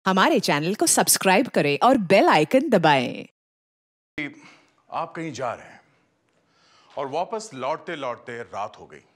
हमारे चैनल को सब्सक्राइब करें और बेल आइकन दबाएं। आप कहीं जा रहे हैं और वापस लौटते लौटते रात हो गई।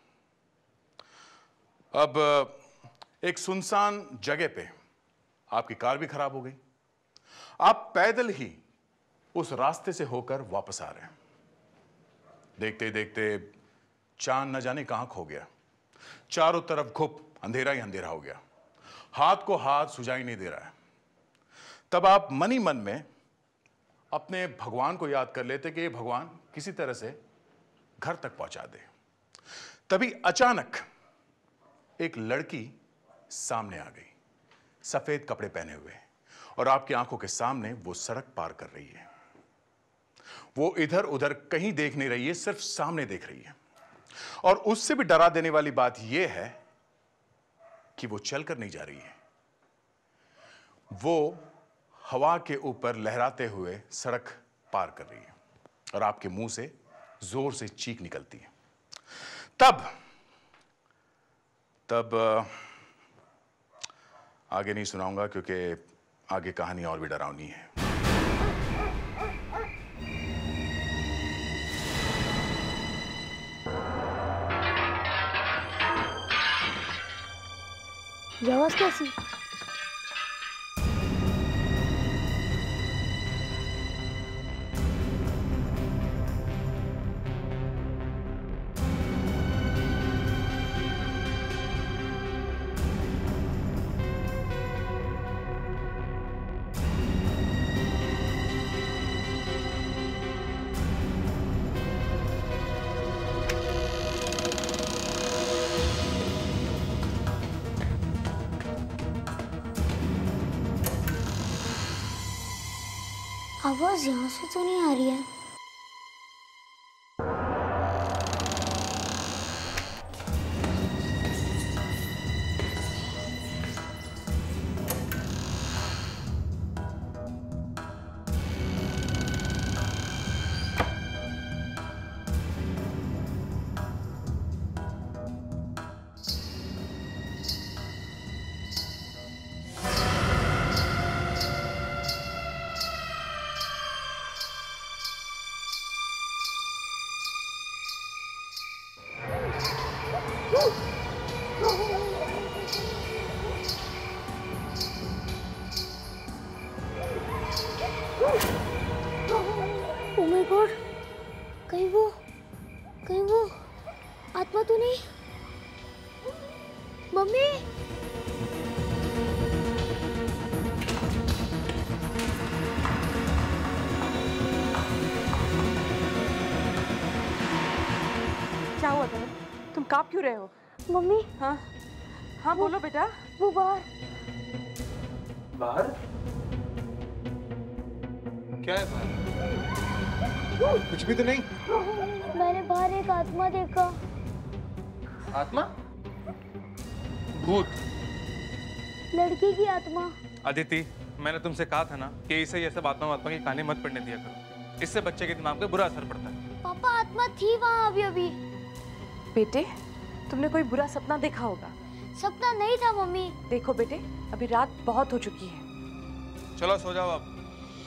अब एक सुनसान जगह पे आपकी कार भी खराब हो गई। आप पैदल ही उस रास्ते से होकर वापस आ रहे हैं। देखते देखते चांद न जाने कहां खो गया। चारों तरफ घुप अंधेरा ही अंधेरा हो गया। हाथ को हाथ सुझाई नहीं दे रहा है। तब आप मन ही मन में अपने भगवान को याद कर लेते कि ये भगवान किसी तरह से घर तक पहुंचा दे। तभी अचानक एक लड़की सामने आ गई, सफेद कपड़े पहने हुए, और आपकी आंखों के सामने वो सड़क पार कर रही है। वो इधर उधर कहीं देख नहीं रही है, सिर्फ सामने देख रही है। और उससे भी डरा देने वाली बात यह है कि वो चलकर नहीं जा रही है, वो हवा के ऊपर लहराते हुए सड़क पार कर रही है और आपके मुंह से जोर से चीख निकलती है। तब आगे नहीं सुनाऊंगा क्योंकि आगे कहानी और भी डरावनी है। ये आवाज कैसी? आवाज यहाँ से तो नहीं आ रही है। ओह माय गॉड, कहीं वो आत्मा तो नहीं? मम्मी, क्या हुआ तनु? तुम कांप क्यों रहे हो? मम्मी। हाँ हाँ, बोलो बेटा। वो बाहर। बाहर? क्या है बाहर? कुछ भी तो नहीं। मैंने बाहर एक आत्मा देखा। आत्मा? भूत? लड़की की आत्मा। अदिति, मैंने तुमसे कहा था ना कि इसे ये सब आत्मा की कहानी मत पढ़ने दिया करो। इससे बच्चे के दिमाग पे बुरा असर पड़ता है। पापा, आत्मा थी वहाँ अभी। बेटे, तुमने कोई बुरा सपना देखा होगा। सपना नहीं था मम्मी। देखो बेटे, अभी रात बहुत हो चुकी है। चलो सो जाओ अब।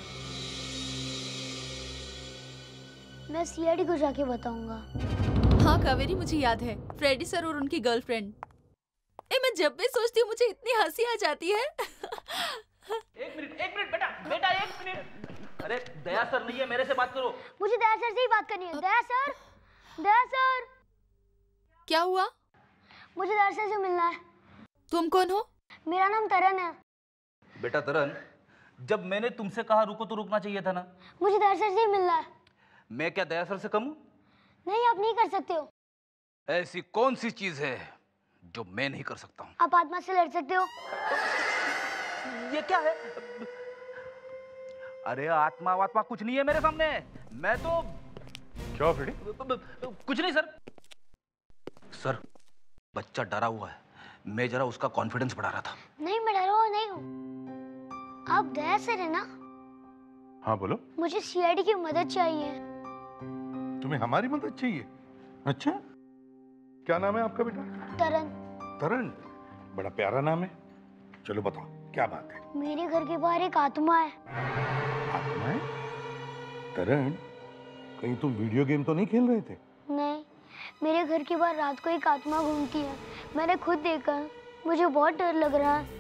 मैं सीआईडी को जाके बताऊंगा। हाँ कावेरी, मुझे याद है, फ्रेडी सर और उनकी गर्लफ्रेंड। मैं जब भी सोचती हूँ मुझे इतनी हंसी आ जाती है। एक मिनट बेटा एक मिनट। अरे दया सर नहीं है, मेरे से बात करो। मुझे दया सर से ही बात करनी है। दया सर। क्या हुआ? मुझे दया सर से मिलना है। तुम कौन हो? मेरा नाम तरन है। बेटा तरन, जब मैंने तुमसे कहा रुको तो रुकना चाहिए था ना। मुझे दया सर से ही मिलना है। मैं क्या दया सर से कम हूं? नहीं, आप नहीं कर सकते हो। ऐसी कौन सी चीज है जो मैं नहीं कर सकता हूं? आप आत्मा से लड़ सकते हो। ये क्या है? अरे आत्मा कुछ नहीं है मेरे सामने। मैं तो क्या फ्रेडी? कुछ नहीं सर, बच्चा डरा हुआ है। मैं जरा उसका कॉन्फिडेंस बढ़ा रहा था। नहीं, मैं डरा हुआ नहीं हूँ। आप दया सर है ना? हाँ बोलो। मुझे सीआईडी की मदद चाहिए। तुम्हें हमारी मदद चाहिए? अच्छा, क्या नाम है आपका बेटा? तरन। तरन, बड़ा प्यारा नाम है। चलो बताओ। क्या बात है? मेरे घर के बाहर एक आत्मा है। आत्मा है? तरण, कहीं तुम वीडियो गेम तो नहीं खेल रहे थे? नहीं, मेरे घर के बाहर रात को एक आत्मा घूमती है। मैंने खुद देखा है। मुझे बहुत डर लग रहा है।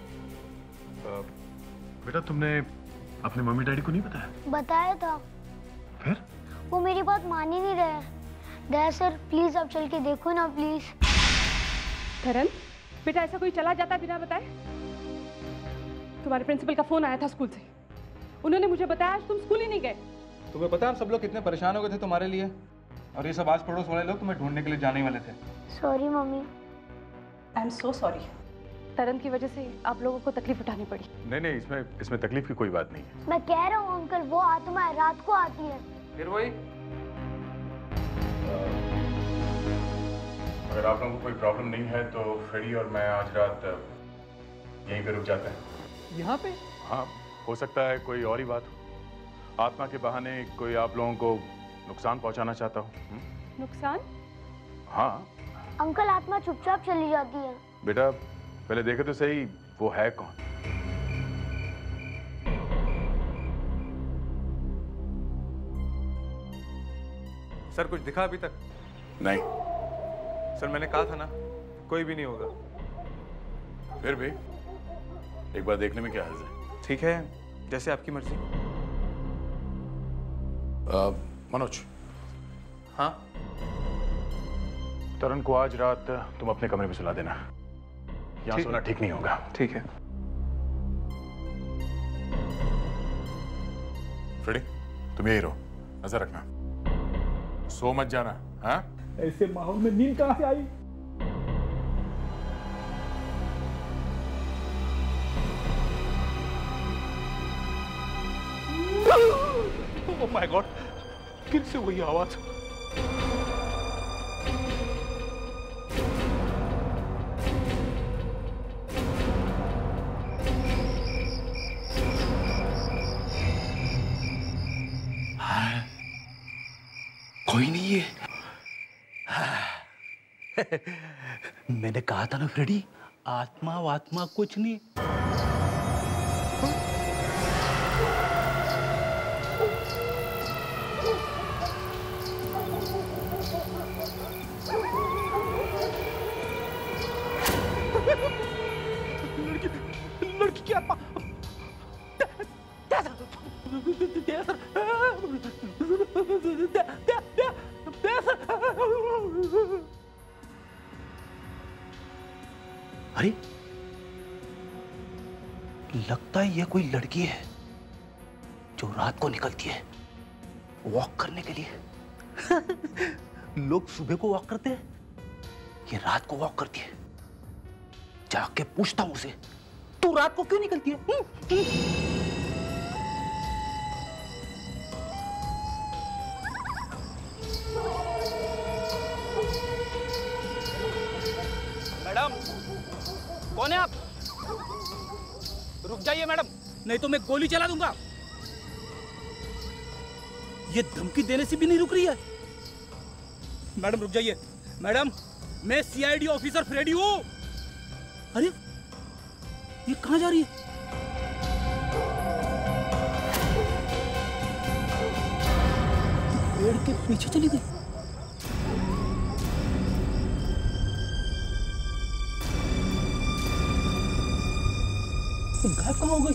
बेटा, तुमने अपने मम्मी डैडी को नहीं बताया? बताया था। फिर? वो मेरी बात मान ही नहीं रहे। दया सर, प्लीज आप चल के देखो ना, प्लीज। करण, बेटा ऐसा कोई चला जाता बिना बताए? तुम्हारे प्रिंसिपल का फोन आया था स्कूल से। उन्होंने मुझे बताया आज तुम स्कूल ही नहीं गए। तुम्हें पता है हम सब लोग कितने परेशान हो गए थे तुम्हारे लिए, और ये सब आस पड़ोस वाले लोग तुम्हें ढूंढने के लिए जाने वाले थे। Sorry mummy. I am so sorry. Taran की वजह से आप लोगों को तकलीफ उठानी पड़ी। नहीं, इसमें तकलीफ की कोई बात नहीं है। मैं कह रहा हूँ अंकल, वो आत्मा है, रात को आती है। फिर वही। अगर आप लोगों को कोई प्रॉब्लम नहीं है तो फ्रेडी और मैं आज रात यहीं पे रुक जाते हैं। यहाँ पे? हाँ, हो सकता है कोई और ही बात हो। आत्मा के बहाने कोई आप लोगों को नुकसान पहुंचाना चाहता हूँ। नुकसान? हाँ। अंकल, आत्मा चुपचाप चली जाती है। बेटा, पहले देखे तो सही, वो है कौन? सर, कुछ दिखा अभी तक? नहीं। सर, मैंने कहा था ना, कोई भी नहीं होगा। फिर भी एक बार देखने में क्या हर्ज है? ठीक है, जैसे आपकी मर्जी। मनोज। हाँ? तरन को आज रात तुम अपने कमरे में सुला देना। यहाँ सोना ठीक नहीं होगा। ठीक है। फ्रेडी, तुम यही रहो, नजर रखना, सो मत जाना। हाँ? ऐसे माहौल में नींद कहाँ से आई? ओह माय गॉड, फिर से वही आवाज। कोई नहीं है। मैंने कहा था ना फ्रेडी, आत्मा वात्मा कुछ नहीं। लड़की की आत्मा। अरे, लगता है ये कोई लड़की है जो रात को निकलती है वॉक करने के लिए। लोग सुबह को वॉक करते हैं, ये रात को वॉक करती है। जाके पूछता हूं उसे, तू रात को क्यों निकलती है? मैडम, कौन है आप? रुक जाइए मैडम, नहीं तो मैं गोली चला दूंगा। ये धमकी देने से भी नहीं रुक रही है। मैडम रुक जाइए। मैडम, मैं सीआईडी ऑफिसर फ्रेडी हूं। अरे, ये कहां जा रही है? पेड़ के पीछे चली गई। गायब कहां हो गई?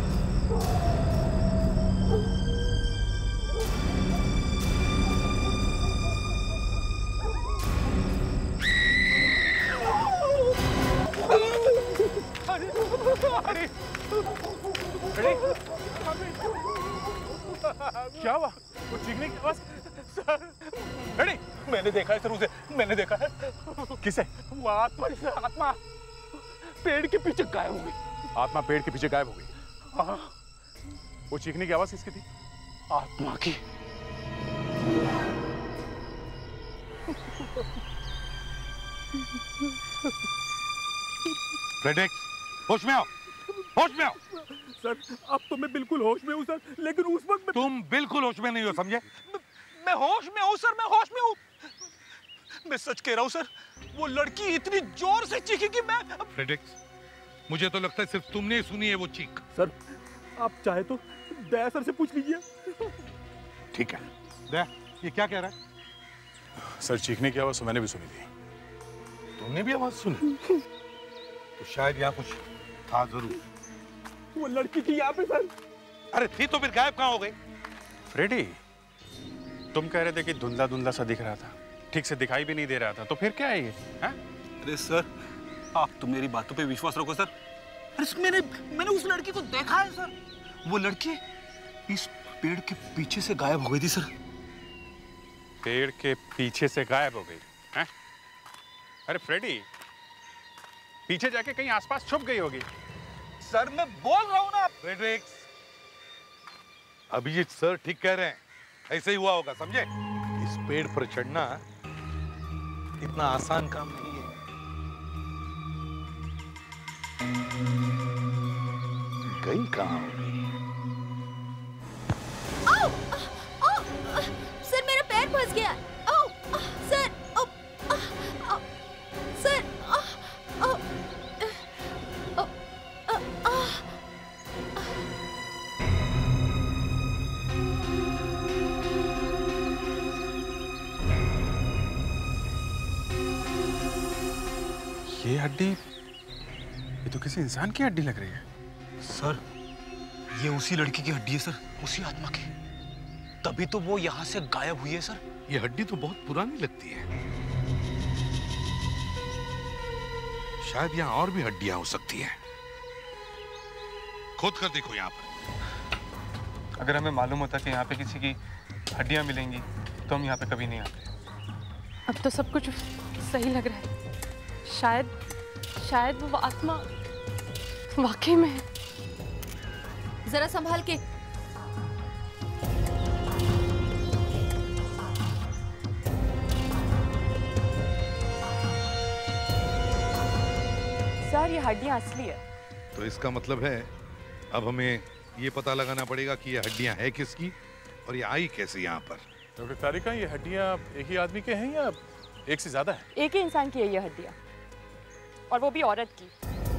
क्या हुआ? वो चीखने की आवाज? रेडी? मैंने देखा है सर उसे, मैंने देखा है। किसे? वो आत्मा पेड़ के पीछे गायब हो गई। आत्मा पेड़ के पीछे गायब हो गई? हाँ। वो चीखने की आवाज किसकी थी? आत्मा की। फ्रेडरिक, होश में आओ, होश में आओ। सर, अब तो मैं बिल्कुल होश में हूँ सर, लेकिन उस वक्त तुम बिल्कुल होश में नहीं हो, समझे? मैं होश में हूँ सर, मैं होश में हूँ। मैं सच कह रहा हूँ सर, वो लड़की इतनी जोर से चीखी कि मैं... फ्रेडरिक, मुझे तो लगता है सिर्फ तुमने ही सुनी है वो चीख। सर आप चाहे तो दया सर से पूछ लीजिए। ठीक है, दया ये क्या कह रहा है? सर चीखने की आवाज मैंने भी सुनी थी। तुमने भी आवाज सुनी? तो शायद यहाँ कुछ था जरूर। वो लड़की थी यहाँ पे सर। अरे थी तो फिर गायब कहाँ हो गई? फ्रेडी, तुम कह रहे थे कि धुंधला धुंधला सा दिख रहा था, ठीक से दिखाई भी नहीं दे रहा था, तो फिर क्या है ये? अरे सर आप तो मेरी बातों पे विश्वास रखो सर। अरे मैंने उस लड़की को देखा है सर। वो लड़की इस पेड़ के पीछे से गायब हो गई थी सर। पेड़ के पीछे से गायब हो गई हैं? अरे फ्रेडी, पीछे जाके कहीं आसपास छुप गई होगी। सर मैं बोल रहा हूँ ना। फ्रेडरिक्स, अभिजीत सर ठीक कह रहे हैं, ऐसे ही हुआ होगा, समझे? इस पेड़ पर चढ़ना इतना आसान काम नहीं है। गई कहाँ होगी? सर मेरा पैर फंस गया। सर सर ये हड्डी, ये तो किसी इंसान की हड्डी लग रही है। सर ये उसी लड़की की हड्डी है सर, उसी आत्मा की। तभी तो वो यहाँ से गायब हुई है सर। ये हड्डी तो बहुत पुरानी लगती है। शायद यहाँ और भी हड्डियां हो सकती हैं। खोद कर देखो यहाँ पर। अगर हमें मालूम होता कि यहाँ पे किसी की हड्डियां मिलेंगी तो हम यहाँ पे कभी नहीं आते। अब तो सब कुछ सही लग रहा है। शायद वो आत्मा वाकई में है। जरा संभाल के। सर ये हड्डियां असली है। तो इसका मतलब है अब हमें ये पता लगाना पड़ेगा कि ये हड्डियां है किसकी और ये आई कैसे यहाँ पर। डॉक्टर तारिका, ये हड्डियां एक ही आदमी के हैं या एक से ज्यादा है? एक ही इंसान की है ये हड्डियां, और वो भी औरत की।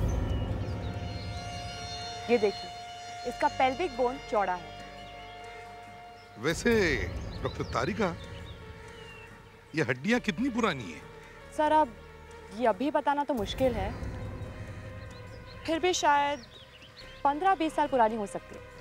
ये देखिए, इसका पेल्विक बोन चौड़ा है। वैसे डॉक्टर तारिका, ये हड्डियां कितनी पुरानी है? सर अब ये अभी बताना तो मुश्किल है, फिर भी शायद 15-20 साल पुरानी हो सकती है।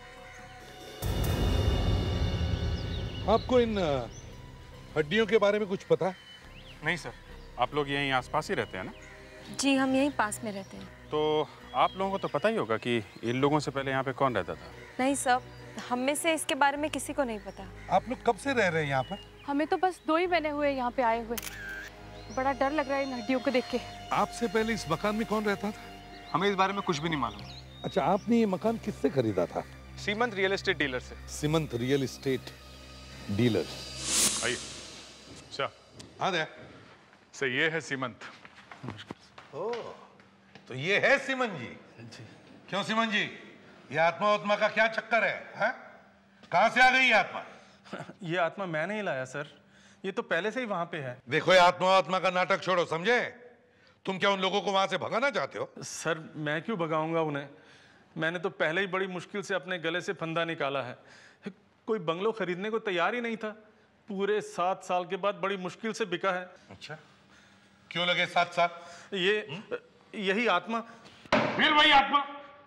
आपको इन हड्डियों के बारे में कुछ पता है? नहीं सर, आप लोग यहीं आसपास ही रहते हैं ना? जी हम यहीं पास में रहते हैं। तो आप लोगों को तो पता ही होगा कि इन लोगों से पहले यहाँ पे कौन रहता था। नहीं सर, हम में से इसके बारे में किसी को नहीं पता। आप लोग कब से रह रहे हैं यहाँ पर? हमें तो बस 2 ही महीने हुए यहाँ पे आए हुए। बड़ा डर लग रहा है इन हड्डियों को देख के। आपसे पहले इस मकान में कौन रहता था? हमें इस बारे में कुछ भी नहीं मालूम। अच्छा, आपने ये मकान किससे खरीदा था? सीमंत रियल एस्टेट डीलर से। Seemant real estate dealer. आइए। अच्छा, हाँ दया। सर ये है सीमंत। ओह, तो ये है सीमंत जी। क्यों सीमंत जी, ये आत्मा का क्या चक्कर है? कहाँ से आ गई ये आत्मा? ये आत्मा मैं नहीं लाया सर, ये तो पहले से ही वहां पे है। देखो ये आत्मा का नाटक छोड़ो, समझे? तुम क्या उन लोगों को वहां से भगाना चाहते हो? सर मैं क्यों भगाऊंगा उन्हें? मैंने तो पहले ही बड़ी मुश्किल से अपने गले से फंदा निकाला है। कोई बंगलो खरीदने को तैयार ही नहीं था। पूरे 7 साल के बाद बड़ी मुश्किल से बिका है। अच्छा, क्यों लगे 7 साल? यही आत्मा। फिर वही आत्मा?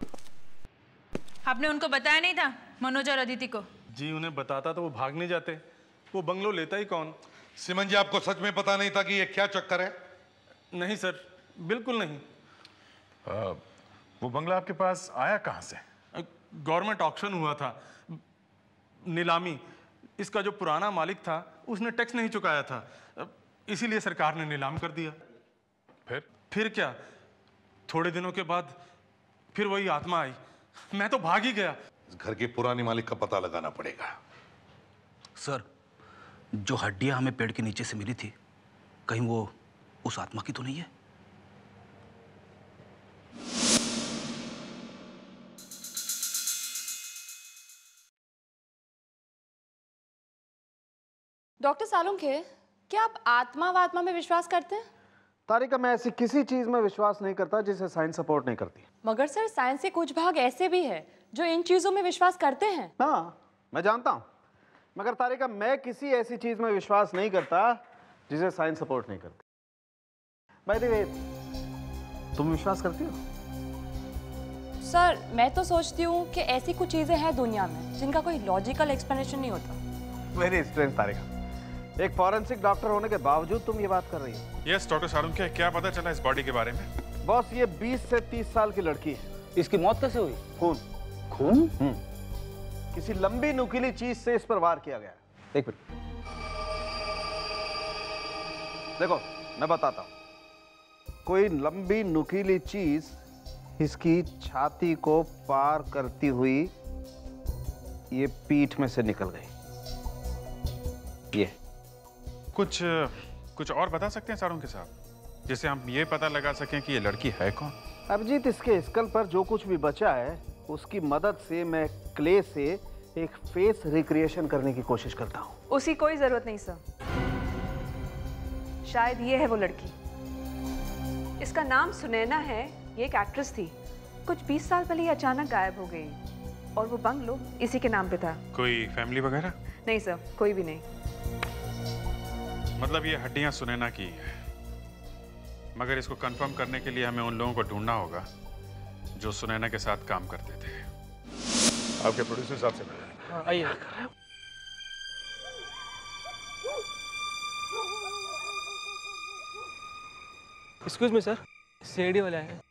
आपने उनको बताया नहीं था, मनोज और अदिति को? जी उन्हें बताता तो वो भाग नहीं जाते। वो बंगलो लेता ही कौन? सीमंत जी, आपको सच में पता नहीं था कि ये क्या चक्कर है? नहीं सर, बिल्कुल नहीं। वो बंगला आपके पास आया कहां से? गवर्नमेंट ऑक्शन हुआ था, नीलामी। इसका जो पुराना मालिक था उसने टैक्स नहीं चुकाया था, इसीलिए सरकार ने नीलाम कर दिया। फिर क्या, थोड़े दिनों के बाद फिर वही आत्मा आई। मैं तो भाग ही गया। इस घर के पुराने मालिक का पता लगाना पड़ेगा। सर जो हड्डियां हमें पेड़ के नीचे से मिली थी, कहीं वो उस आत्मा की तो नहीं है? डॉक्टर सालुंखे, क्या आप आत्मा व आत्मा में विश्वास करते हैं? तारिका, मैं ऐसी किसी चीज में विश्वास नहीं करता जिसे साइंस सपोर्ट नहीं करती। मगर सर, साइंस के कुछ भाग ऐसे भी है जो इन चीजों में विश्वास करते हैं। हाँ, मैं जानता हूँ, मगर तारिका, मैं किसी ऐसी चीज में विश्वास नहीं करता जिसे साइंस सपोर्ट नहीं करती। बाय द वे, तुम विश्वास करती हो? सर, मैं तो सोचती हूँ कि ऐसी कुछ चीजें हैं दुनिया में जिनका कोई लॉजिकल एक्सप्लेनेशन नहीं होता। वेरी स्ट्रेंज तारिका, एक फॉरेंसिक डॉक्टर होने के बावजूद तुम ये बात कर रही हो। यस डॉक्टर शाहरुख, क्या पता चला इस बॉडी के बारे में? बॉस, ये 20 से 30 साल की लड़की है। इसकी मौत कैसे हुई? खून। खून? किसी लंबी नुकीली चीज से इस पर वार किया गया है। एक मिनट, देखो मैं बताता हूं। कोई लंबी नुकीली चीज इसकी छाती को पार करती हुई ये पीठ में से निकल गई। ये कुछ और बता सकते हैं शाहरुख के साहब, जिससे हम ये पता लगा सकें कि ये लड़की है कौन? अभिजीत, इसके स्कल पर जो कुछ भी बचा है उसकी मदद से मैं क्ले से एक फेस रिक्रिएशन करने की कोशिश करता हूँ। उसकी कोई जरूरत नहीं सर। शायद ये है वो लड़की। इसका नाम सुनैना है। ये एक एक्ट्रेस थी। कुछ 20 साल पहले ये अचानक गायब हो गई और वो बंगलो इसी के नाम पे था। कोई फैमिली वगैरह? नहीं सर, कोई भी नहीं। मतलब ये हड्डियां सुनैना की है, मगर इसको कंफर्म करने के लिए हमें उन लोगों को ढूंढना होगा जो सुनैना के साथ काम करते थे। आपके प्रोड्यूसर साहब से मिलें। आइए। एक्सक्यूज मी सर, सीआईडी वाले हैं।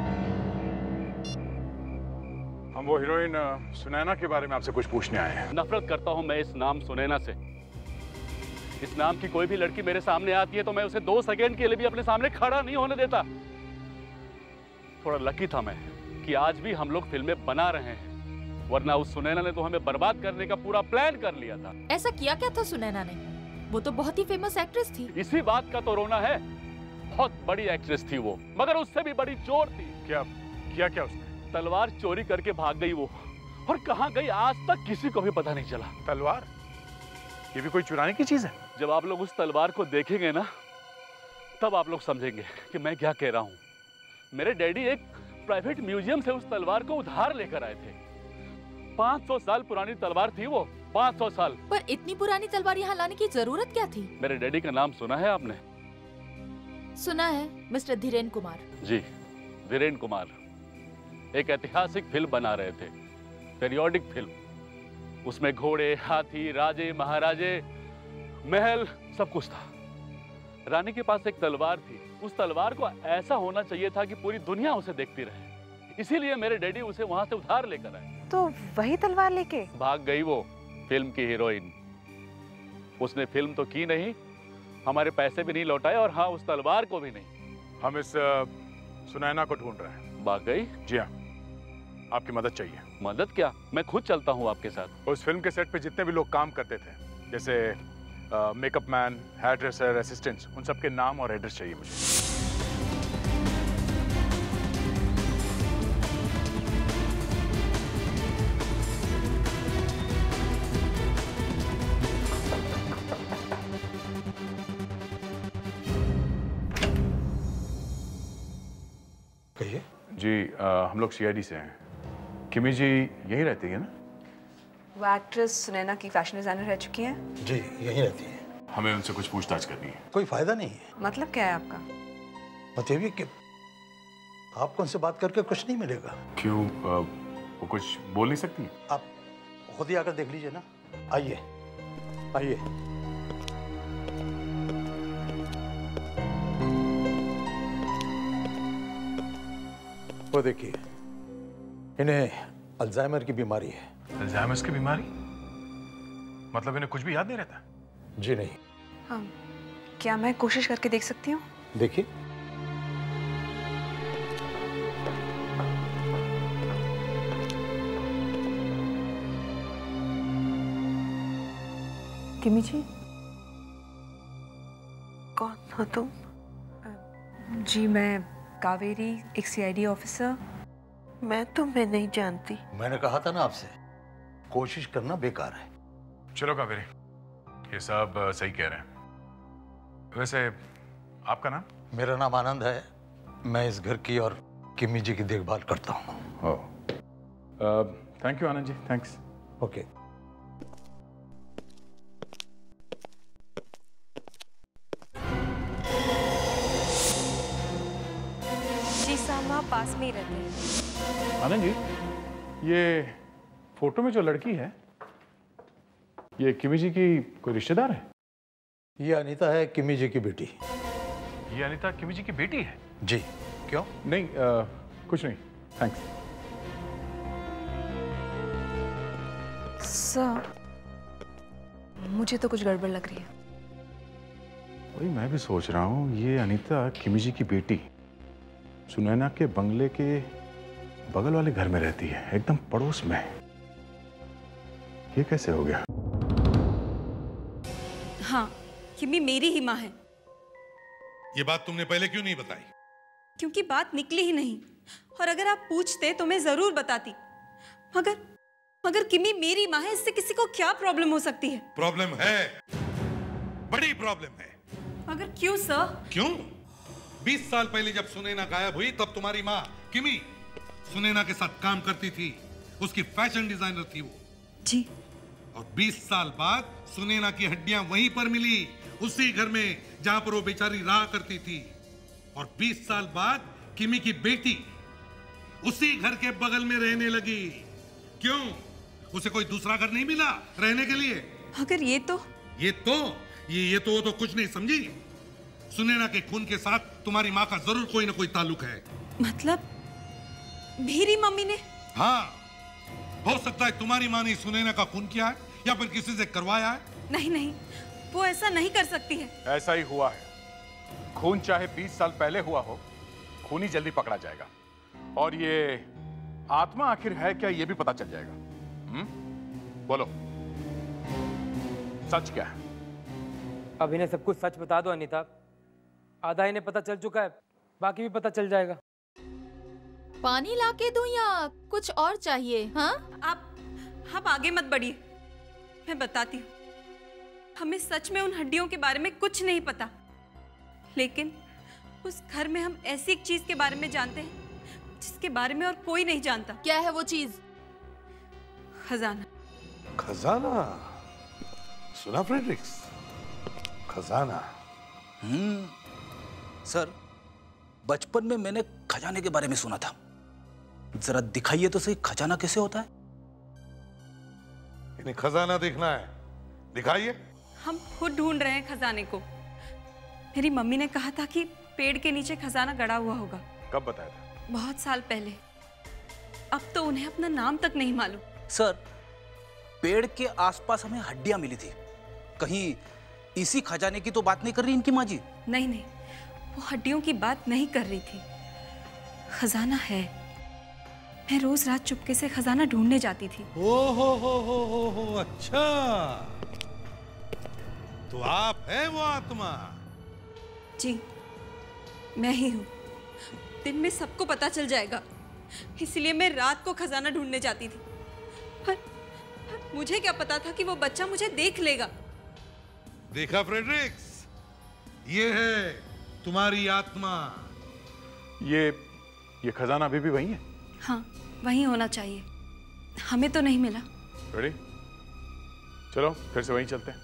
हम वो हीरोइन सुनैना के बारे में आपसे कुछ पूछने आए हैं। नफरत करता हूं मैं इस नाम सुनैना से। इस नाम की कोई भी लड़की मेरे सामने आती है तो मैं उसे 2 सेकेंड के लिए भी अपने सामने खड़ा नहीं होने देता। थोड़ा लकी था मैं कि आज भी हम लोग फिल्में बना रहे हैं, वरना उस सुनैना ने तो हमें बर्बाद करने का पूरा प्लान कर लिया था। ऐसा किया क्या था सुनैना ने? वो तो बहुत ही फेमस एक्ट्रेस थी। इसी बात का तो रोना है। बहुत बड़ी एक्ट्रेस थी वो, मगर उससे भी बड़ी चोर थी। क्या किया क्या उसने? तलवार चोरी करके भाग गई वो, और कहाँ गई आज तक किसी को भी पता नहीं चला। तलवार? ये भी कोई चुराने की चीज है? जब आप लोग उस तलवार को देखेंगे ना, तब आप लोग समझेंगे कि मैं क्या कह रहा हूं। मेरे डैडी एक प्राइवेट म्यूजियम से उस तलवार को उधार लेकर आए थे। 500 साल पुरानी तलवार थी वो, 500 साल। पर इतनी पुरानी तलवार यहाँ लाने की जरूरत क्या थी? मेरे डैडी का नाम सुना है आपने? सुना है, मिस्टर धीरेन कुमार। जी, धीरेन कुमार एक ऐतिहासिक फिल्म बना रहे थे, पीरियोडिक फिल्म। उसमें घोड़े, हाथी, राजे, महाराजे, महल, सब कुछ था। रानी के पास एक तलवार थी। उस तलवार को ऐसा होना चाहिए था कि पूरी दुनिया उसे देखती रहे। इसीलिए मेरे डैडी उसे वहां से उधार लेकर आए। तो वही तलवार लेके भाग गई वो फिल्म की हीरोइन। उसने फिल्म तो की नहीं, हमारे पैसे भी नहीं लौटाए, और हाँ, उस तलवार को भी नहीं। हम इस सुनैना को ढूंढ रहे हैं। भाग गई? जी हाँ, आपकी मदद चाहिए। मदद क्या? मैं खुद चलता हूँ आपके साथ। उस फिल्म के सेट पे जितने भी लोग काम करते थे, जैसे makeup man, hair dresser, assistants, उन सबके नाम और एड्रेस चाहिए मुझे। कहिए। जी, हम लोग सीआईडी से हैं। किमी जी यहीं रहती है ना? वो एक्ट्रेस सुनैना की फैशन डिजाइनर रह चुकी हैं। जी, यहीं रहती है। हमें उनसे कुछ पूछताछ करनी है। कोई फायदा नहीं है। मतलब क्या है आपका? मतलब ये कि आपको उनसे बात करके कुछ नहीं मिलेगा। क्यों? वो कुछ बोल नहीं सकती? आप खुद ही आकर देख लीजिए ना। आइए आइए। वो देखिए, इन्हें अल्जाइमर की बीमारी है। अल्जाइमर की बीमारी? मतलब इन्हें कुछ भी याद नहीं रहता? जी नहीं। हाँ, क्या मैं कोशिश करके देख सकती हूँ? देखिए। किमी जी, कौन हो तुम? जी, मैं कावेरी, एक सीआईडी ऑफिसर। मैं तुम्हें नहीं जानती। मैंने कहा था ना आपसे, कोशिश करना बेकार है। चलो कावेरी, ये सब सही कह रहे हैं। वैसे आपका नाम? मेरा नाम आनंद है, मैं इस घर की और किमी जी की देखभाल करता हूँ। Thank you Anand ji, thanks. Okay. जी साहब वहाँ पास में ही रहते हैं। आनंद जी, ये फोटो में जो लड़की है, ये किमी जी की कोई रिश्तेदार है? ये अनीता है, किमी जी की बेटी। ये अनीता किमी जी की बेटी है? जी। क्यों? नहीं, कुछ नहीं, थैंक्स। सर, मुझे तो कुछ गड़बड़ लग रही है। वही मैं भी सोच रहा हूँ, ये अनीता किमी जी की बेटी सुनैना के बंगले के बगल वाले घर में रहती है, एकदम पड़ोस में। ये कैसे हो गया? हाँ, किमी मेरी ही माँ है। ये बात तुमने पहले क्यों नहीं बताई? क्योंकि बात निकली ही नहीं, और अगर आप पूछते तो मैं जरूर बताती। मगर किमी मेरी माँ है, इससे किसी को क्या प्रॉब्लम हो सकती है? प्रॉब्लम है, बड़ी प्रॉब्लम है। मगर क्यों सर? क्यों? 20 साल पहले जब सुनैना गायब हुई तब तुम्हारी माँ किमी सुनैना के साथ काम करती थी, उसकी फैशन डिजाइनर थी वो। जी। और 20 साल बाद सुनैना की हड्डियां वहीं पर मिली, उसी घर में जहां पर वो बेचारी रहा करती थी। और 20 साल बाद किमी की बेटी उसी घर के बगल में रहने लगी। क्यों? उसे कोई दूसरा घर नहीं मिला रहने के लिए? मगर ये तो वो तो कुछ नहीं समझी। सुनैना के खून के साथ तुम्हारी माँ का जरूर कोई ना कोई ताल्लुक है। मतलब मेरी मम्मी ने? हाँ, हो सकता है तुम्हारी माँ ने सुनैना का खून किया है या फिर किसी से करवाया है। नहीं, वो ऐसा नहीं कर सकती है। ऐसा ही हुआ है। खून चाहे 20 साल पहले हुआ हो, खूनी जल्दी पकड़ा जाएगा। और ये आत्मा आखिर है क्या, ये भी पता चल जाएगा। बोलो, सच क्या है? अब इन्हें सब कुछ सच बता दो अनीता। आधा इन्हें पता चल चुका है, बाकी भी पता चल जाएगा। पानी लाके दूं या कुछ और चाहिए? हाँ, आप आगे मत बढ़िए, मैं बताती हूँ। हमें सच में उन हड्डियों के बारे में कुछ नहीं पता, लेकिन उस घर में हम ऐसी एक चीज के बारे में जानते हैं जिसके बारे में और कोई नहीं जानता। क्या है वो चीज? खजाना। खजाना? सुना फ्रेडरिक्स? खजाना। सर, बचपन में मैंने खजाने के बारे में सुना था। जरा दिखाइए तो सही, खजाना कैसे होता है? इन्हें खजाना देखना है, दिखाइए। हम खुद ढूंढ रहे हैं खजाने को। मेरी मम्मी ने कहा था कि पेड़ के नीचे खजाना गड़ा हुआ होगा। कब बताया था? बहुत साल पहले। अब तो उन्हें अपना नाम तक नहीं मालूम। सर, पेड़ के आसपास हमें हड्डियां मिली थी, कहीं इसी खजाने की तो बात नहीं कर रही इनकी माँ जी? नहीं, वो हड्डियों की बात नहीं कर रही थी। खजाना है। मैं रोज रात चुपके से खजाना ढूंढने जाती थी। हो, अच्छा, तो आप है वो आत्मा? जी, मैं ही हूँ। दिन में सबको पता चल जाएगा, इसलिए मैं रात को खजाना ढूंढने जाती थी। पर मुझे क्या पता था कि वो बच्चा मुझे देख लेगा। देखा फ्रेडरिक्स, ये है तुम्हारी आत्मा। ये खजाना अभी भी वही है? हाँ, वहीं होना चाहिए। हमें तो नहीं मिला। रेडी? चलो फिर से वहीं चलते हैं।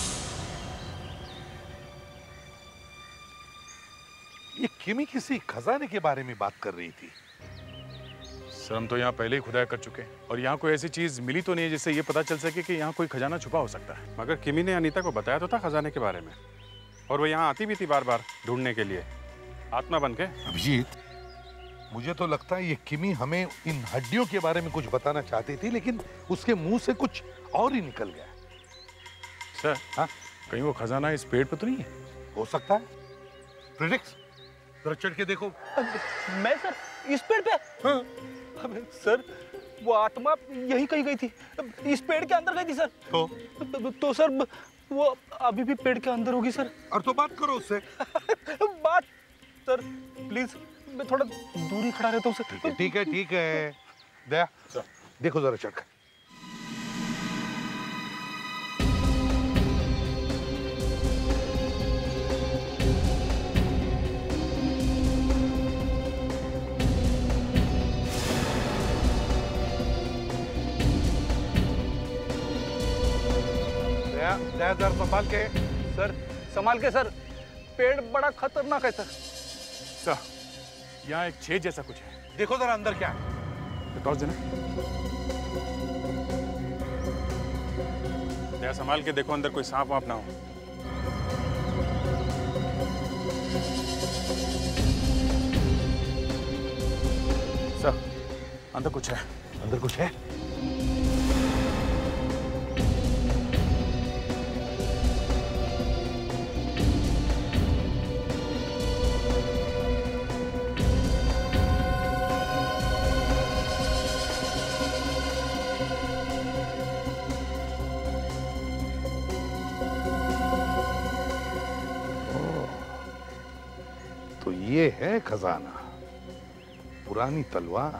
ये किमी किसी खजाने के बारे में बात कर रही थी। सर, हम तो यहाँ पहले ही खुदाई कर चुके हैं और यहाँ कोई ऐसी चीज मिली तो नहीं है जिससे ये पता चल सके कि यहाँ कोई खजाना छुपा हो सकता है। मगर किमी ने अनीता को बताया तो था खजाने के बारे में, और वो यहाँ आती भी थी बार बार ढूंढने के लिए, आत्मा बन के। अभिजीत, मुझे तो लगता है ये किमी हमें इन हड्डियों के बारे में कुछ बताना चाहती थी, लेकिन उसके मुंह से कुछ और ही निकल गया। सर, हाँ, कहीं वो खजाना इस पेड़ पे तो नहीं है? हो सकता है। फ्रेडरिक्स, जरा चढ़ के देखो। मैं सर, इस पेड़ पे? हाँ। सर, वो आत्मा यही कहीं गई थी, इस पेड़ के अंदर गई थी सर। तो सर वो अभी भी पेड़ के अंदर होगी सर। और तो बात करो उससे। बात सर, प्लीज, मैं थोड़ा दूर ही खड़ा रहता हूँ सर। ठीक है। दया, देखो जरा चढ़कर। दया जरा संभाल के। सर संभाल के सर, पेड़ बड़ा खतरनाक है सर। सर, यहाँ एक छेद जैसा कुछ है। देखो जरा अंदर क्या है। टॉर्च देना। दया संभाल के देखो अंदर कोई सांप वाप ना हो। सर, अंदर कुछ है। अंदर कुछ है? तो ये है खजाना, पुरानी तलवार।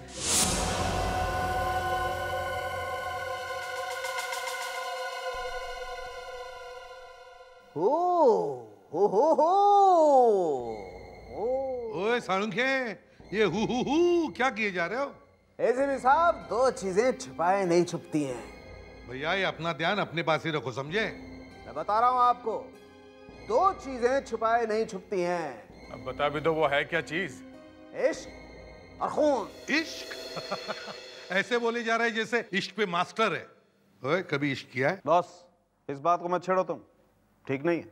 ओए साळुंखे, ये हु क्या किए जा रहे हो? एसीपी साहब, दो चीजें छिपाए नहीं छुपती हैं। भैया ये अपना ध्यान अपने पास ही रखो, समझे? मैं बता रहा हूं आपको, दो चीजें छुपाए नहीं छुपती हैं। अब बता भी दो, वो है क्या चीज? इश्क और खून। इश्क? ऐसे बोले जा रहे जैसे इश्क पे मास्टर है। ओए, कभी इश्क किया है? बॉस, इस बात को मत छेड़ो, तुम ठीक नहीं है।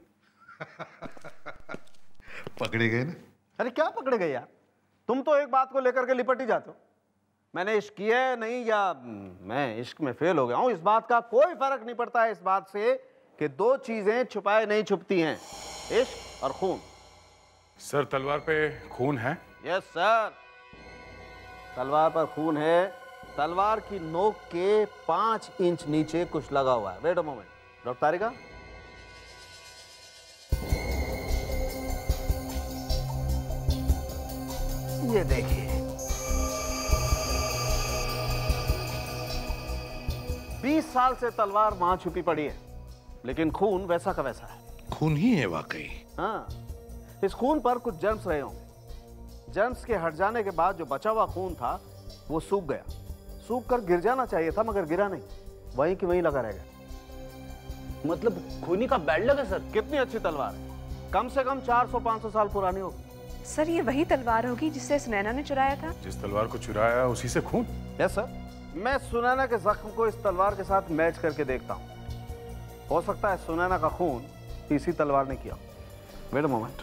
पकड़े गए ना? अरे क्या पकड़े गए यार, तुम तो एक बात को लेकर के लिपट ही जाते हो। मैंने इश्क किया है नहीं, या मैं इश्क में फेल हो गया हूं, इस बात का कोई फर्क नहीं पड़ता है इस बात से कि दो चीजें छुपाए नहीं छुपती हैं, इश्क और खून। सर, तलवार पे खून है? यस सर, तलवार पर खून है। तलवार की नोक के 5 इंच नीचे कुछ लगा हुआ है। Wait a moment, doctor Tarika. ये देखिए, 20 साल से तलवार वहां छुपी पड़ी है, लेकिन खून वैसा का वैसा है। खून ही है वाकई। हाँ, इस खून पर कुछ जर्म्स रहे होंगे। जर्म्स के हट जाने के बाद जो बचा हुआ खून था वो सूख गया। सूख कर गिर जाना चाहिए था, मगर गिरा नहीं, वहीं की वहीं लगा रह गया। मतलब खूनी का बैड लक है सर। कितनी अच्छी तलवार है, कम से कम 400-500 साल पुरानी होगी। सर, ये वही तलवार होगी जिससे सुनैना ने चुराया था? जिस तलवार को चुराया उसी से खून? यस सर, मैं सुनैना के जख्म को इस तलवार के साथ मैच करके देखता हूँ। हो सकता है सुनैना का खून इसी तलवार ने किया। Wait a moment.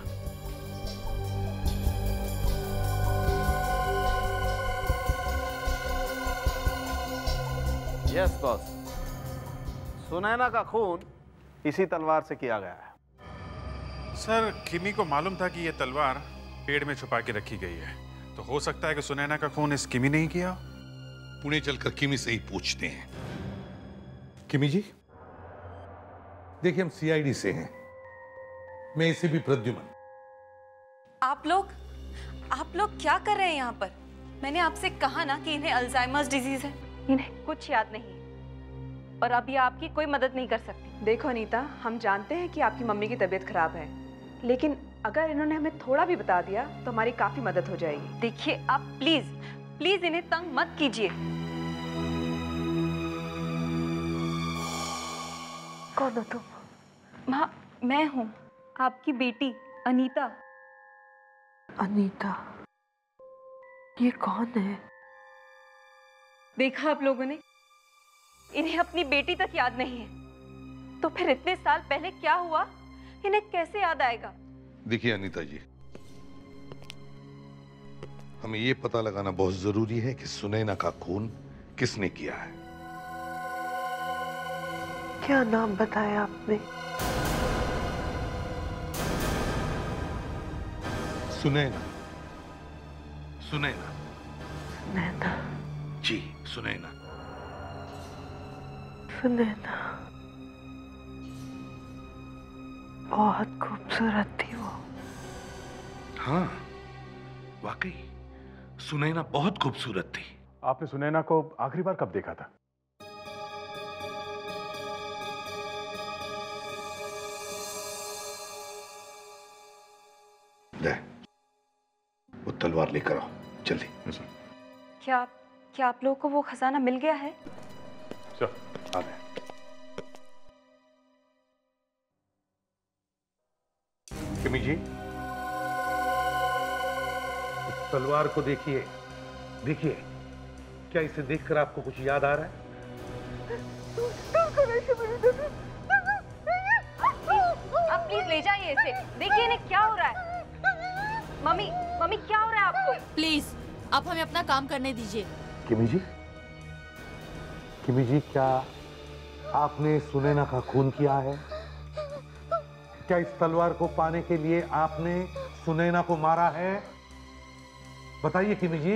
Yes boss, Sunaina का खून इसी तलवार से किया गया है। सर, किमी को मालूम था कि यह तलवार पेड़ में छुपा के रखी गई है, तो हो सकता है कि सुनैना का खून इस किमी ने ही किया। पुणे चलकर किमी से ही पूछते हैं। किमी जी, देखिए हम सीआईडी से हैं, मैं इसे भी प्रद्युमन। आप लोग क्या कर रहे हैं यहाँ पर? मैंने आपसे कहा ना कि इन्हें अल्जाइमर्स डिजीज है, इन्हें कुछ याद नहीं है और अब ये आपकी कोई मदद नहीं कर सकती। देखो अनीता, हम जानते हैं कि आपकी मम्मी की तबीयत खराब है, लेकिन अगर इन्होंने हमें थोड़ा भी बता दिया तो हमारी काफी मदद हो जाएगी। देखिए, आप प्लीज इन्हें तंग मत कीजिए। कौन हो तुम? माँ, मैं हूँ आपकी बेटी अनीता। अनीता? ये कौन है? देखा आप लोगों ने, इन्हें अपनी बेटी तक याद नहीं है, तो फिर इतने साल पहले क्या हुआ इन्हें कैसे याद आएगा? देखिए अनीता जी, हमें ये पता लगाना बहुत जरूरी है कि सुनैना का खून किसने किया है। क्या नाम बताया आपने? सुनैना। सुनैना। सुनैना? जी, सुनैना। सुनैना बहुत खूबसूरत थी वो। हाँ, वाकई सुनैना बहुत खूबसूरत थी। आपने सुनैना को आखिरी बार कब देखा था? ले, वो तलवार लेकर आओ जल्दी। क्या आप लोगों को वो खजाना मिल गया है? चल, आ गए। किमी जी, इस तलवार को देखिए, देखिए, क्या इसे देखकर आपको कुछ याद आ रहा है? आप प्लीज ले जाइए इसे। देखिए इन्हें क्या हो रहा है। मम्मी, मम्मी क्या हो रहा है आपको? प्लीज आप हमें अपना काम करने दीजिए। किमी जी, क्या आपने सुनैना का खून किया है? क्या इस तलवार को पाने के लिए आपने सुनैना को मारा है? बताइए किमी जी।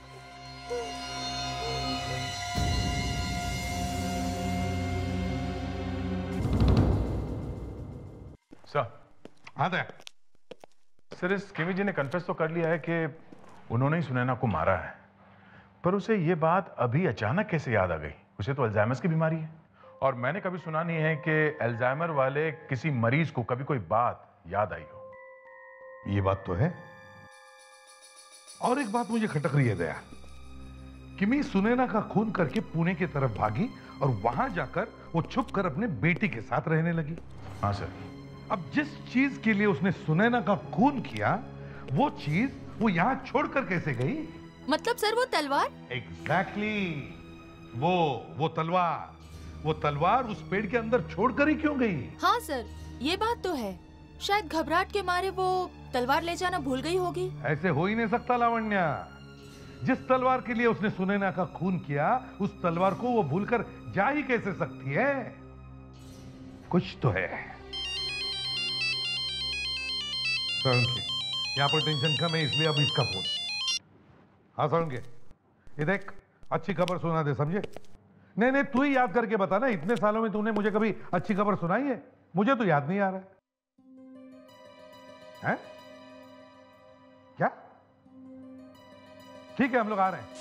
सर, हाँ दया। सर, इस किमी जी ने कन्फेस तो कर लिया है कि उन्होंने ही सुनैना को मारा है, पर उसे ये बात अभी अचानक कैसे याद आ गई? उसे तो अल्जाइमर की बीमारी है, और मैंने कभी सुना नहीं है कि अल्जाइमर वाले किसी मरीज को कभी कोई बात याद आई हो। ये बात तो है। और एक बात मुझे खटक रही है दया। किमी सुनैना का खून करके पुणे की तरफ भागी और वहां जाकर वो छुप कर अपने बेटी के साथ रहने लगी। हाँ सर। अब जिस चीज के लिए उसने सुनैना का खून किया, वो चीज वो यहां छोड़कर कैसे गई? मतलब सर वो तलवार? एग्जैक्टली, वो तलवार उस पेड़ के अंदर छोड़कर ही क्यों गई? हाँ सर, ये बात तो है। शायद घबराहट के मारे वो तलवार ले जाना भूल गई होगी। ऐसे हो ही नहीं सकता लावण्या। जिस तलवार के लिए उसने सुनैना का खून किया, उस तलवार को वो भूलकर जा ही कैसे सकती है? कुछ तो है। यहाँ पर टेंशन कम है, इसलिए अब इसका फोन। हाँ सर, ये देख, अच्छी खबर सुना दे, समझे? नहीं, तू ही याद करके बता ना, इतने सालों में तूने मुझे कभी अच्छी खबर सुनाई है? मुझे तो याद नहीं आ रहा है। क्या? ठीक है, हम लोग आ रहे हैं।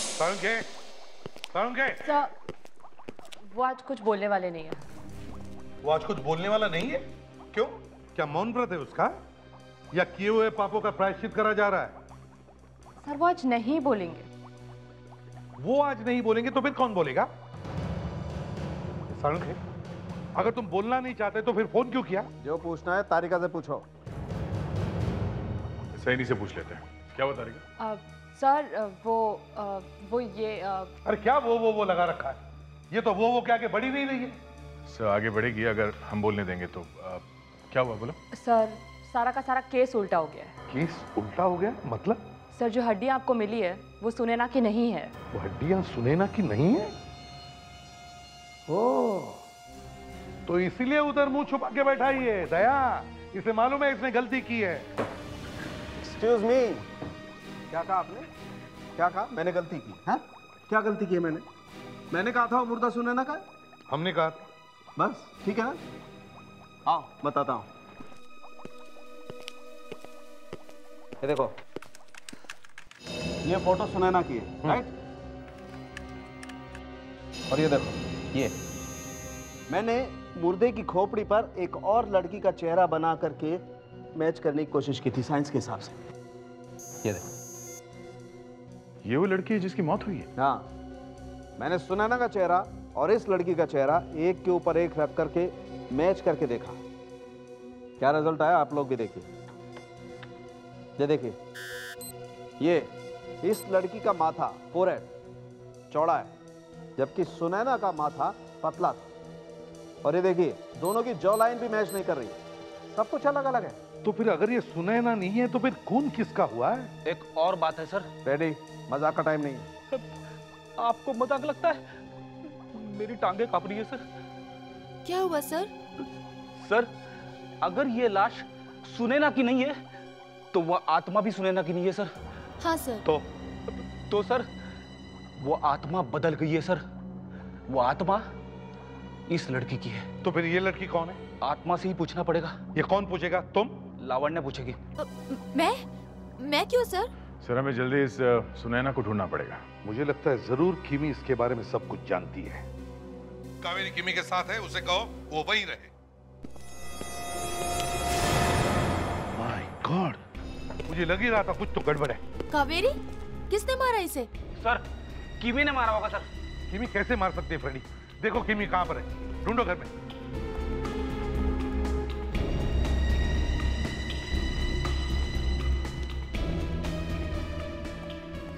सर, वो आज कुछ बोलने वाले नहीं है। वो आज कुछ बोलने वाला नहीं है? क्यों? क्या मौन व्रत है उसका, या किए हुए पापों का प्रायश्चित करा जा रहा है? सर, वो आज नहीं बोलेंगे। वो आज नहीं बोलेंगे तो फिर कौन बोलेगा? अगर तुम बोलना नहीं चाहते तो फिर फोन क्यों किया? जो पूछना है तारिका से पूछो। सही नहीं से पूछ लेते हैं। क्या बता तारिका? सर, वो ये अरे क्या वो लगा रखा है? ये तो वो के आगे बढ़ी नहीं रही है। सर, आगे बढ़ेगी अगर हम बोलने देंगे तो। क्या हुआ, बोलो। सर, सारा का सारा केस उल्टा हो गया है। केस उल्टा हो गया मतलब? सर, जो हड्डियां आपको मिली है वो सुनैना की नहीं है। वो हड्डियां सुनैना की नहीं है? ओह, तो इसीलिए उधर मुंह छुपा के बैठा ही है। दया, इसे मालूम है इसने गलती की है। एक्सक्यूज मी, क्या कहा आपने? क्या कहा? मैंने गलती की? हाँ, क्या गलती की है मैंने? मैंने कहा था वो मुर्दा सुनैना का? हमने कहा। बस ठीक है ना? आओ बताता हूं। ये देखो, ये फोटो सुनैना की है, राइट? और ये देखो, ये मैंने मुर्दे की खोपड़ी पर एक और लड़की का चेहरा बना करके मैच करने की कोशिश की थी साइंस के हिसाब से। ये देखो, ये वो लड़की है जिसकी मौत हुई है? हाँ, मैंने सुनैना का चेहरा और इस लड़की का चेहरा एक के ऊपर एक रख करके मैच करके देखा। क्या रिजल्ट आया आप लोग भी देखिए। ये देखिए, ये इस लड़की का माथा फोरहेड चौड़ा है, जबकि सुनैना का माथा पतला था। और ये देखिए, दोनों की जॉ लाइन भी मैच नहीं कर रही, सब कुछ अलग अलग है। तो फिर अगर ये सुनैना नहीं है तो फिर खून किसका हुआ है? एक और बात है सर। रेडी, मजाक का टाइम नहीं है। आपको मजाक लगता है? मेरी टांगे कांप रही है सर। क्या हुआ सर? सर, अगर ये लाश सुनैना की नहीं है तो वह आत्मा भी सुनैना की नहीं है सर। हाँ सर। तो सर, वो आत्मा बदल गई है सर। वो आत्मा इस लड़की की है। तो फिर ये लड़की कौन है? आत्मा से ही पूछना पड़ेगा। ये कौन पूछेगा? तुम? लावण्य पूछेगी। मैं क्यों सर? सर, हमें जल्दी इस सुनैना को ढूंढना पड़ेगा। मुझे लगता है जरूर किमी इसके बारे में सब कुछ जानती है। कावेरी किमी के साथ है, उसे कहो वो वहीं रहे। माय गॉड, मुझे लग ही रहा था कुछ तो गड़बड़ है। कावेरी, किसने मारा इसे? सर, किमी ने मारा होगा सर। किमी कैसे मार सकती है फ्रेडी? देखो किमी कहां पर है, ढूंढो घर में।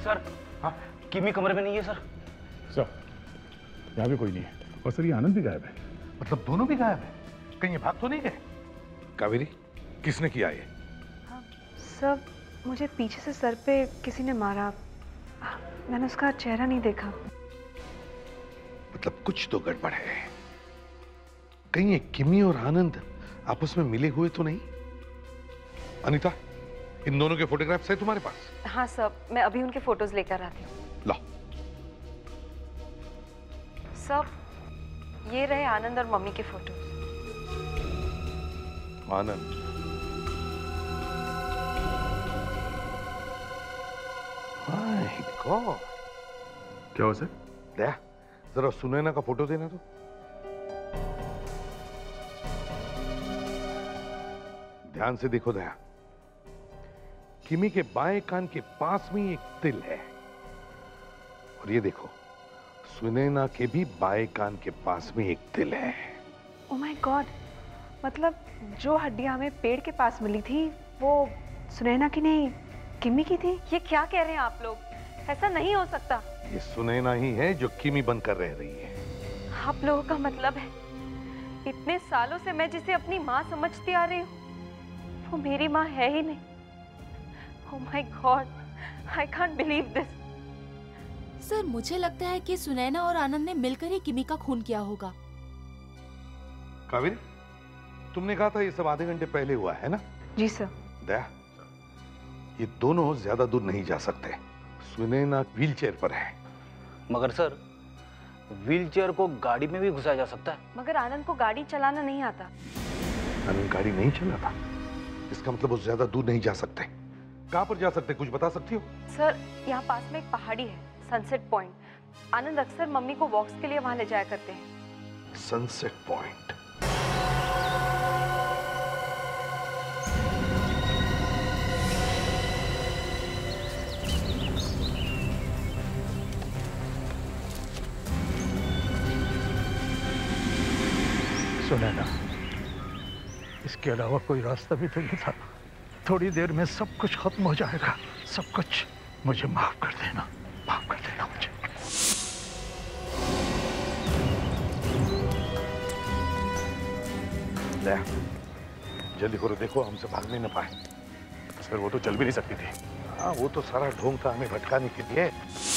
सर, हाँ, किमी कमरे में नहीं है सर। सर, यहाँ भी कोई नहीं है। और सर, ये आनंद भी गायब है। मतलब दोनों भी गायब है? कहीं ये भाग तो नहीं गए? कावेरी, किसने किया ये? सर, मुझे पीछे से सर पे किसी ने मारा। मैंने उसका चेहरा नहीं देखा। मतलब कुछ तो गड़बड़ है। कहीं ये किमी और आनंद आपस में मिले हुए तो नहीं? अनीता, इन दोनों के फोटोग्राफ्स है तुम्हारे पास? हाँ सर, मैं अभी उनके फोटोज लेकर आती हूँ। लो। सर, ये रहे आनंद और मम्मी के फोटोज। आनंद, माय गॉड, क्या हो सर? दया, जरा सुनैना का फोटो देना तो। ध्यान से देखो दया, किमी के बाएं कान के पास में एक तिल है, और ये देखो सुनैना के भी बाएं कान के पास में एक तिल है। ओह माय गॉड, मतलब जो हड्डियां हमें पेड़ के पास मिली थी वो सुनैना की नहीं, किमी की थी। ये क्या कह रहे हैं आप लोग? ऐसा नहीं हो सकता। ये सुनैना ही है जो किमी बनकर रह रही है। आप लोगों का मतलब है इतने सालों से मैं जिसे अपनी माँ समझती आ रही हूँ वो मेरी माँ है ही नहीं। Oh my God, I can't believe this. Sir, मुझे लगता है कि सुनैना और आनंद ने मिलकर ही किमी का खून किया होगा। कावेरी, तुमने कहा था ये सब आधे घंटे पहले हुआ है ना? जी सर। दया, ये दोनों ज्यादा दूर नहीं जा सकते। सुनैना व्हीलचेयर पर है। मगर सर, व्हीलचेयर को गाड़ी में भी घुसाया जा सकता है। मगर आनंद को गाड़ी चलाना नहीं आता। आनंद गाड़ी नहीं चलाता, इसका मतलब वो ज्यादा दूर नहीं जा सकते। कहां पर जा सकते, कुछ बता सकती हो? सर, यहाँ पास में एक पहाड़ी है, सनसेट पॉइंट। आनंद अक्सर मम्मी को वॉक्स के लिए वहां ले जाया करते हैं। Sunset point? सुनैना, इसके अलावा कोई रास्ता भी तो नहीं था। थोड़ी देर में सब कुछ खत्म हो जाएगा, सब कुछ। मुझे माफ कर देना, माफ कर देना मुझे। ले, जल्दी करो, देखो हमसे भाग नहीं न पाए। सर, वो तो चल भी नहीं सकती थी। हाँ, वो तो सारा ढोंग था हमें भटकाने के लिए।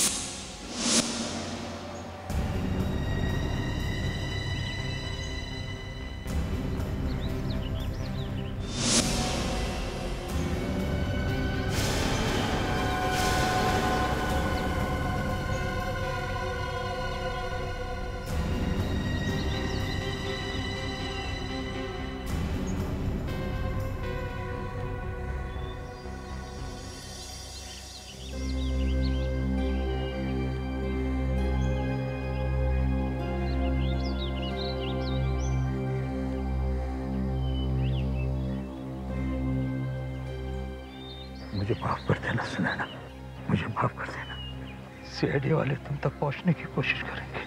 मुझे माफ कर देना सुनैना, मुझे माफ कर देना। सीआईडी वाले तुम तक पहुंचने की कोशिश करेंगे,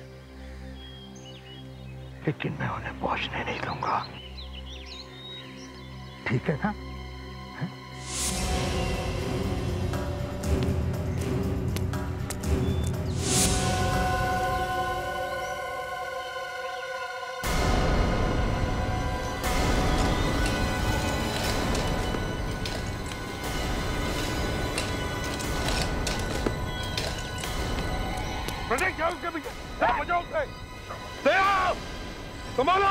लेकिन मैं उन्हें पहुंचने नहीं दूंगा, ठीक है ना? क्या उसके पीछे? बचाओ उसे! दया! संभालो!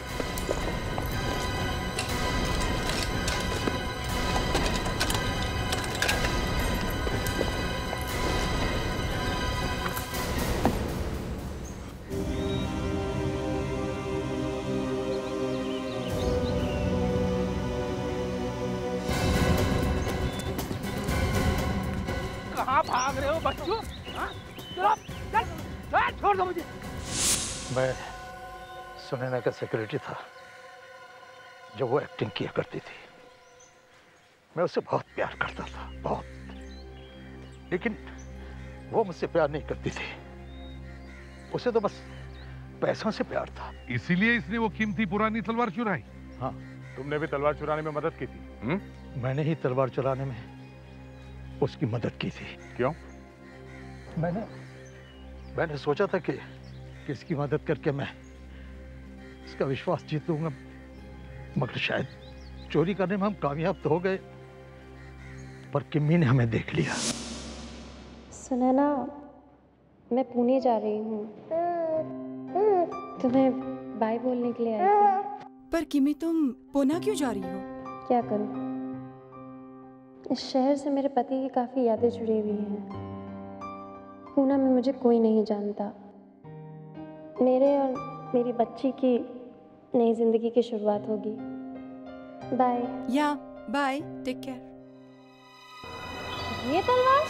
कहाँ भाग रहे हो बच्चों? चलो, चल, छोड़ दो मुझे। मैं सुनैना का सेक्रेटरी था, जब वो एक्टिंग किया करती थी। मैं उससे बहुत प्यार करता था, बहुत। लेकिन वो मुझसे प्यार नहीं करती थी, उसे तो बस पैसों से प्यार था। इसीलिए इसने वो कीमती पुरानी तलवार चुराई। हाँ, तुमने भी तलवार चुराने में मदद की थी? मैंने ही तलवार चुराने में उसकी मदद की थी। क्यों? मैंने सोचा था कि इसकी मदद करके मैं इसका विश्वास जीत लूंगा, मगर शायद चोरी करने में हम कामयाब तो हो गए, पर किम्मी ने हमें देख लिया। सुनैना, मैं पुणे जा रही हूँ, तुम्हें बाय बोलने के लिए आई थी। पर किमी, तुम पुणे क्यों जा रही हो? क्या करूँ, इस शहर से मेरे पति की काफ़ी यादें जुड़ी हुई हैं। पुणे में मुझे कोई नहीं जानता। मेरे और मेरी बच्ची की नई जिंदगी की शुरुआत होगी। बाय। या बाय, टेक केयर। ये तलवार,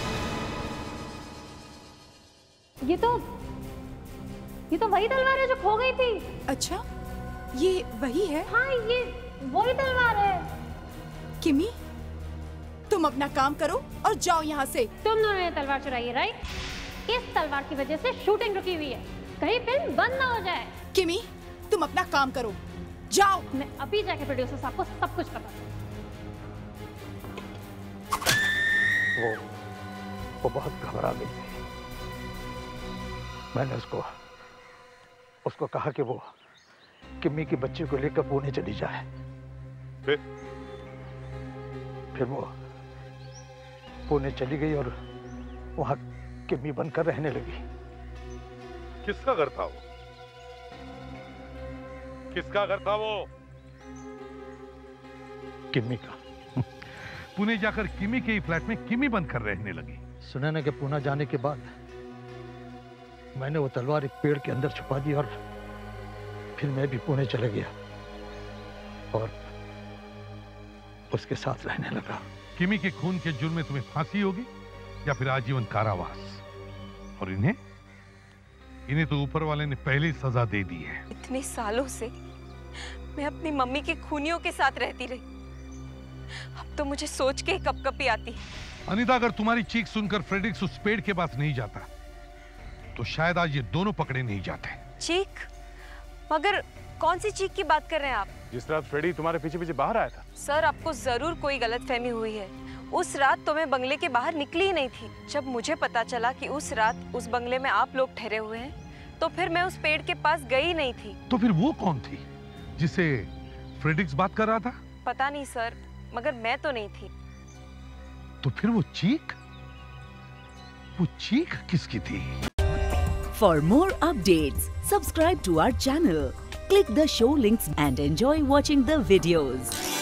ये तो वही तलवार है जो खो गई थी। अच्छा, ये वही है? हाँ, ये वही तलवार है। किमी, तुम अपना काम करो और जाओ यहाँ से। तुम दोनों ने तलवार चुराई है, राइट? इस तलवार की वजह से शूटिंग रुकी हुई है, कहीं फिल्म बंद ना हो जाए। किमी, तुम अपना काम करो, जाओ। मैं अभी जाके प्रोड्यूसर साहब को सब कुछ बता दूँ। वो बहुत घबरा गई थी। मैंने उसको कहा कि वो किम्मी की बच्ची को लेकर पुणे चली जाए। फिर वो पुणे चली गई और वहां किम्मी बनकर रहने लगी। किसका घर था वो? किसका घर था वो? किम्मी का। पुणे जाकर किमी के ही फ्लैट में किमी बनकर रहने लगी। सुनैना के पुणे जाने के बाद मैंने वो तलवार एक पेड़ के अंदर छुपा दी और फिर मैं भी पुणे चला गया और उसके साथ रहने लगा। किमी के खून के जुर्म में तुम्हें फांसी होगी या फिर आजीवन कारावास, और इन्हें तो ऊपर वाले ने पहले ही सजा दे दी है। इतने सालों से मैं अपनी मम्मी के खूनियों के साथ रहती रही, अब तो मुझे सोच के ही कपकपी आती है। अनीता, अगर तुम्हारी चीख सुनकर फ्रेडरिक्स उस पेड़ के पास नहीं जाता तो शायद आज ये दोनों पकड़े नहीं जाते। चीख? मगर कौन सी चीख की बात कर रहे हैं आप? जिस रात फ्रेडी तुम्हारे पीछे पीछे बाहर आया था। सर, आपको जरूर कोई गलतफहमी हुई है। उस रात तो मैं बंगले के बाहर निकली ही नहीं थी। जब मुझे पता चला कि उस रात उस बंगले में आप लोग ठहरे हुए हैं, तो फिर मैं उस पेड़ के पास गई नहीं थी। तो फिर वो कौन थी जिससे फ्रेडरिक्स बात कर रहा था? पता नहीं सर, मगर मैं तो नहीं थी। तो फिर वो चीख किसकी थी? For more updates, subscribe to our channel, click the show links and enjoy watching the videos.